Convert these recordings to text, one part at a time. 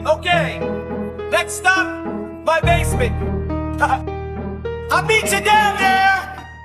Okay, next stop, my basement. I'll meet you down there.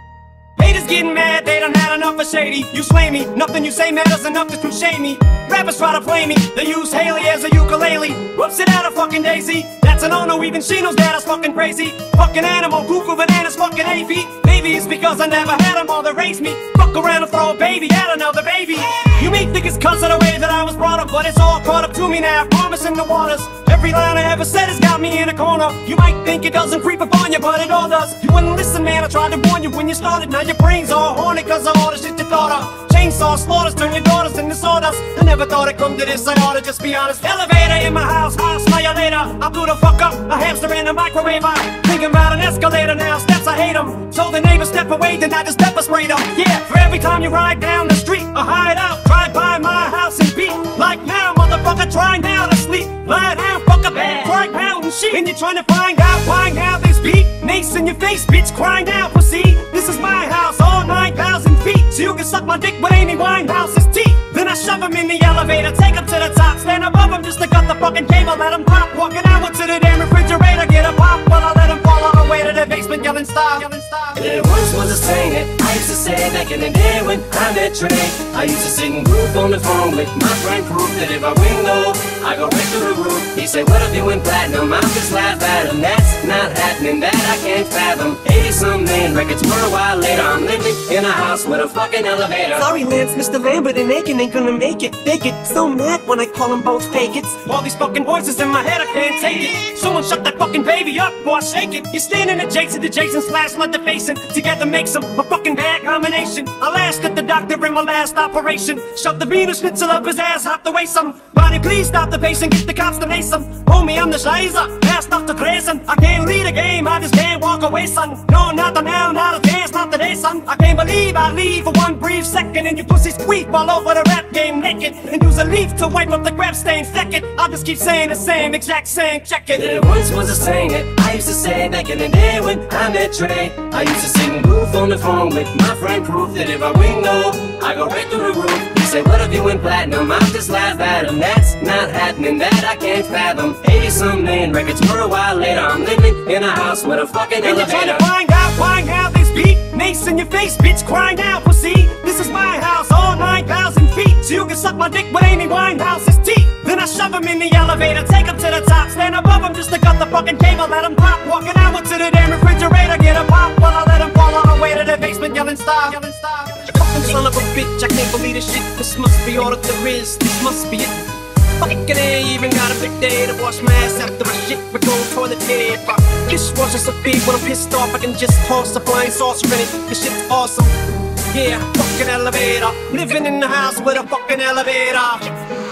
Haters getting mad, they done had enough of shady. You slay me, nothing you say matters enough to shame me. Rappers try to play me, they use Haley as a ukulele. Whoops it out a fucking daisy. That's a no-no, even she knows that it's fucking crazy. Fucking animal, cuckoo bananas, fucking AV. Maybe it's because I never had them all that raised me. Fuck around and throw a baby at another baby. You may think it's cause of the way that I was brought up, but it's all caught up to me now, promising the waters. Every line I ever said has got me in a corner. You might think it doesn't creep up on you, but it all does. You wouldn't listen, man, I tried to warn you when you started. Now your brain's all haunted cause of all the shit you thought of. Chainsaw slaughters, turn your daughters into sawdust. I never thought it'd come to this, I oughta just be honest. Elevator in my house, I'll smell you later. I'll do the fuck up, a hamster in the microwave. I'm thinking about an escalator now, steps I hate them. So the neighbors step away, then I just pepper spray them. Yeah, for every time you ride down the street or hide out, drive by my house and beat. Like now, motherfucker, try now to sleep. Lie down, fuck up, cry pound and shit. And you're trying to find out why now this beat. Mace in your face, bitch, crying out, pussy. This is my house, all 9,000 feet. So you can suck my dick with Amy Winehouse's teeth. Then I shove him in the elevator, take him to the top. Stand above him just to cut the fucking cable, let him pop. Walking out to the damn refrigerator, get a pop. While I let him fall all the way to the basement, yelling stop. There once was a saying that I used to say back in the day when I met Trey. I used to sit and groove on the phone with my friend Proof that if I win low, I go right through the roof. He said, what if you went platinum? I'll just laugh at him. That's not happening, that I can't fathom. 80-some million records were a while later. I'm living in a house with a fucking elevator. Sorry Lance, Mr. Lambert and Aiken ain't gonna make it. They get so mad when I call them both fake it. All these fucking voices in my head, I can't take it. Someone shut that fucking baby up or shake it. You're standing adjacent to Jason slash let the facing. Together makes them a fucking bad combination. I last at the doctor in my last operation. Shove the Wiener Schnitzel up his ass, have to waste some. Body, please stop the patient, get the cops to mace him. Homie, I'm the Scheiße, passed off the Grayson. I can't lead a game, I just can't walk away, son. No, not the now, not a dance, not today, son. I can't believe I leave for one brief second and you pussies squeak all over the rap game naked. And use a leaf to wipe up the grab stain second. I'll just keep saying the same, exact same, check it. There once was a saying that I used to say back in the day when I met Trey. I used to sit and groove on the phone with my friend Proof that if I win low, I go right through the roof. He said, what if you went platinum? I'll just laugh at him. That's not happening, that I can't fathom. 80-some million records were a while later. I'm living in a house with a fucking elevator. And you're trying to find out why now this beat. Mace in your face, bitch, crying out, pussy. This is my house, all 9,000 feet. So you can suck my dick with Amy Winehouse's teeth. Then I shove him in the elevator, take him to the top. Stand above him just to cut the fucking cable, let him pop. Walking out to the damn refrigerator, get a pop. While I let him fall all the way to the basement, yelling stop. Fucking son of a bitch, I can't believe this shit. This must be all that there is, this must be it. Fucking ain't even got a big day to wash my ass after my shit with no toilet paper. Dishwasher's so big when I'm pissed off I can just toss a flying saucer in it. This shit's awesome. Yeah, fucking elevator. Living in the house with a fucking elevator.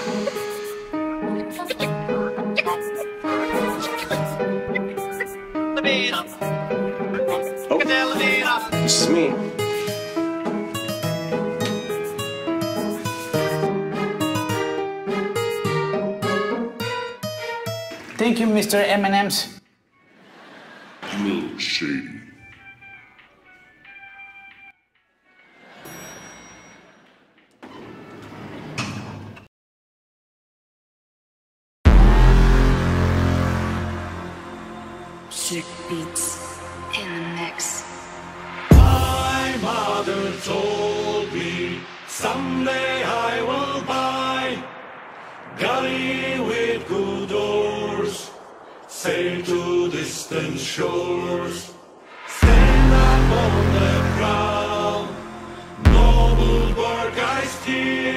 Oh, this is me. Thank you, Mr. M&M's. You mean shady. Sick beats in the mix. My mother told me someday I will buy galley with good oars, sail to distant shores, stand up on the prow, noble bark I steer.